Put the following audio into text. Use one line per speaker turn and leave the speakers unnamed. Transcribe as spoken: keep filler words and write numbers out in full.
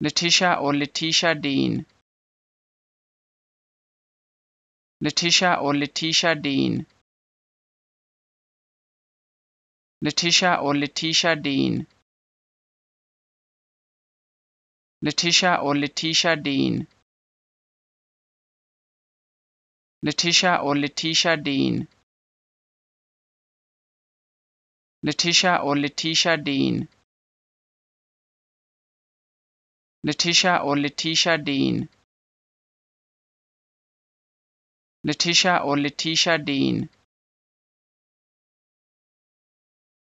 Letitia or Letitia Dean. Letitia or Letitia Dean. Letitia or Letitia Dean. Letitia or Letitia Dean. Letitia or Letitia Dean. Letitia or Letitia Dean. Letitia or Letitia Dean. Letitia or Letitia Dean.